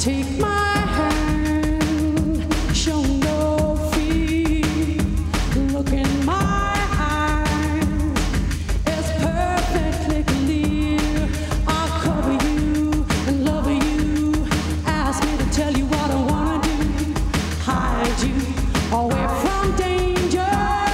Take my hand, show no fear. Look in my eyes, it's perfectly clear. I'll cover you and love you. Ask me to tell you what I wanna do. Hide you away from danger.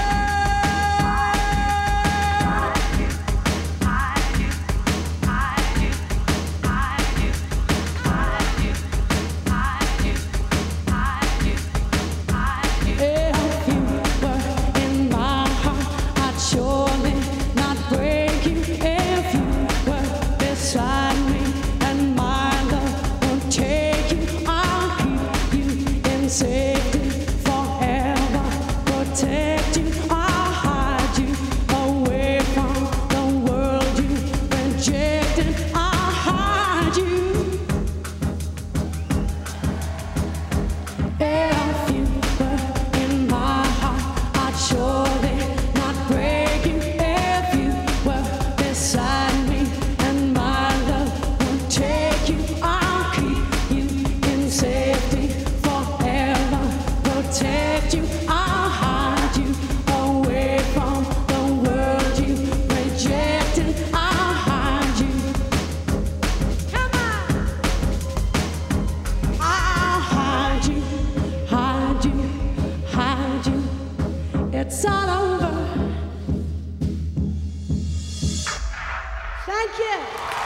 Safety forever, protect you. I'll hide you away from the world you rejected. I'll hide you. If you were in my heart, I'd surely not break you. If you were beside me and my love would take you, I'll keep you in safety. Protect you, I'll hide you away from the world you rejected. I'll hide you. Come on. I'll hide you, hide you, hide you. It's all over. Thank you.